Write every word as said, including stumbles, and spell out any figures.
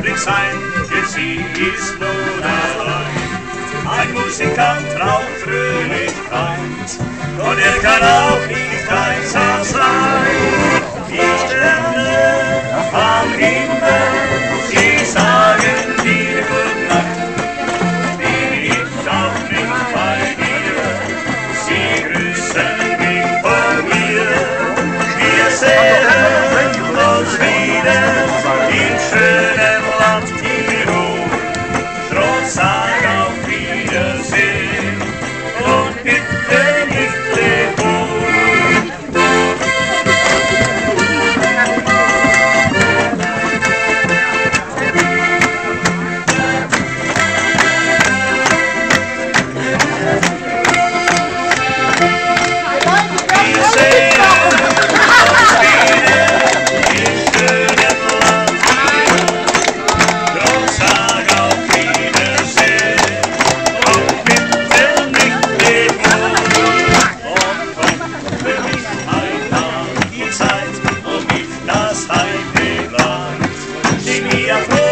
traurig sein, denn sie ist nun allein. Ein Musikant trauert Fröhlichkeit, und er kann auch nicht einsam sein. Die Sterne am Himmel, sie sagen dir Gute Nacht, bin ich auch nicht bei dir, sie grüßen mich von mir. Wir sehen uns wieder im schönen Land Tirol, trotz sag auf Wiedersehen und bitte nicht leben. Das Heimweg lang, die mir